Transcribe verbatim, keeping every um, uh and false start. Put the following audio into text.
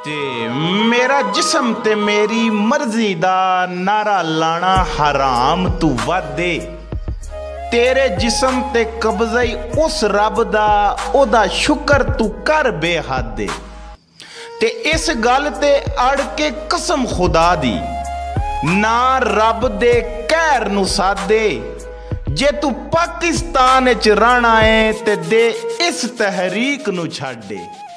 ਤੇ ਮੇਰਾ ਜਿਸਮ ਤੇ ਮੇਰੀ ਮਰਜ਼ੀ ਦਾ ਨਾਰਾ ਲਾਣਾ ਹਰਾਮ ਤੂੰ ਵਾਦੇ ਤੇਰੇ ਜਿਸਮ ਤੇ ਕਬਜ਼ਾ ਹੀ ਉਸ ਰੱਬ ਦਾ ਉਹਦਾ ਸ਼ੁਕਰ ਤੂੰ ਕਰ ਬੇਹੱਦ ਤੇ ਇਸ ਗੱਲ ਤੇ ਅੜ ਕੇ ਕਸਮ ਖੁਦਾ ਦੀ ਨਾ ਰੱਬ ਦੇ ਕਹਿਰ ਨੂੰ ਸਾਦੇ ਜੇ ਤੂੰ ਪਾਕਿਸਤਾਨ ਵਿੱਚ ਰਹਿਣਾ ਏ ਤੇ ਦੇ ਇਸ ਤਹਿਰੀਕ ਨੂੰ ਛੱਡ ਦੇ।